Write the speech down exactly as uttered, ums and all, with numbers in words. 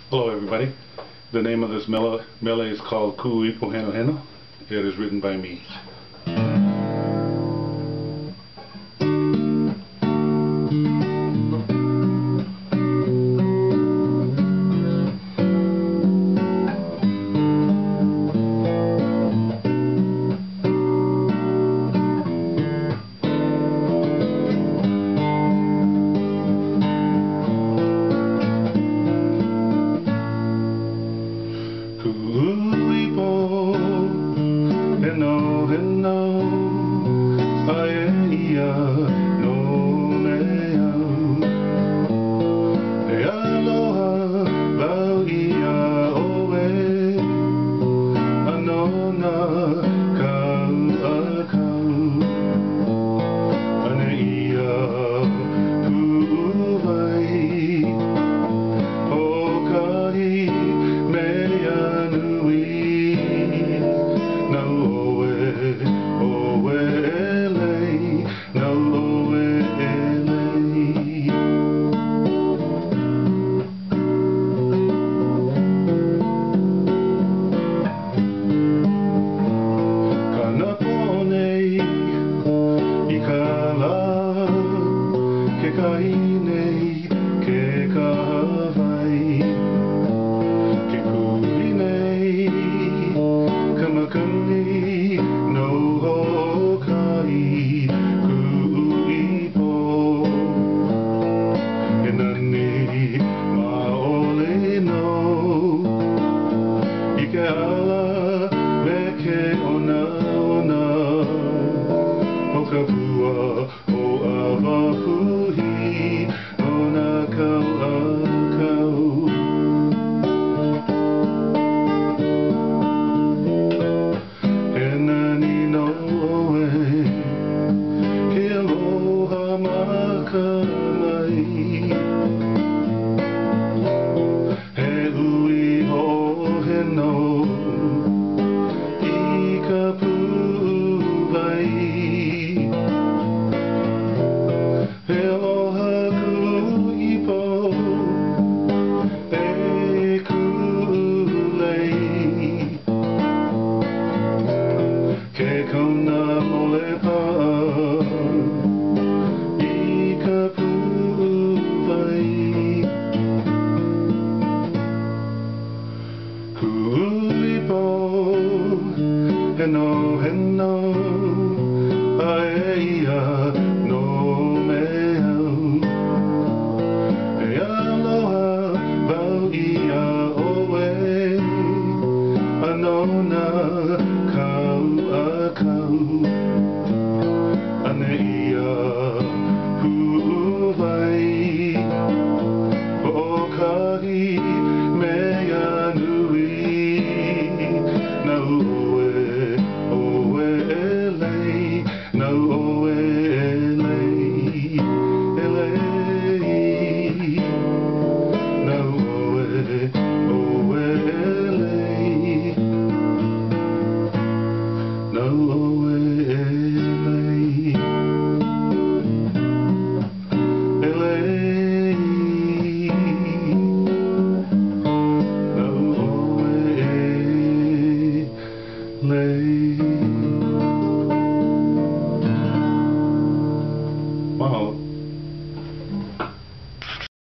Hello everybody. The name of this mele mele is called Ku'uipo Heno Heno. It is written by me. Ku'uipo Heno Heno Aia no mea E aloha lau ia oe Anona kau a kau Ane ia pu'uwai Hokai mea nui Nau oe, oe elei Nau oe elei Kana ponei I ka la Ke kai nei Ke ka hawai Ke kuri nei Ka makani No hokai Ku'uipo E nani Ma'ole no I ke ala Me ke ona ona O ka pua O awapuhi O na kau a kau E nani no oe Ke aloha ma ka mai